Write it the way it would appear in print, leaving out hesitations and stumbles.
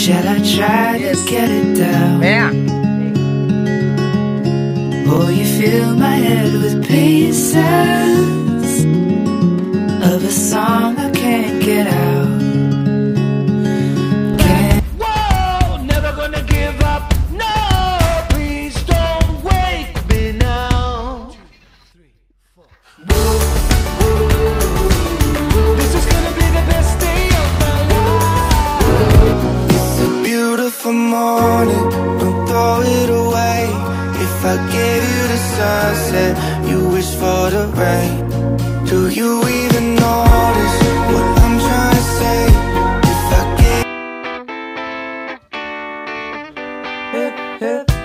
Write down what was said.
Shall I try to get it down? Yeah. Or you fill my head with pieces of a song I can't get out. Whoa, never gonna give up. No, please don't wake me now. 2, 3, 4. This is gonna be the best day of my life. It's a beautiful morning, don't throw it away. If I gave you the sunset, you wish for the rain. Do you even notice what I'm trying to say? If I gave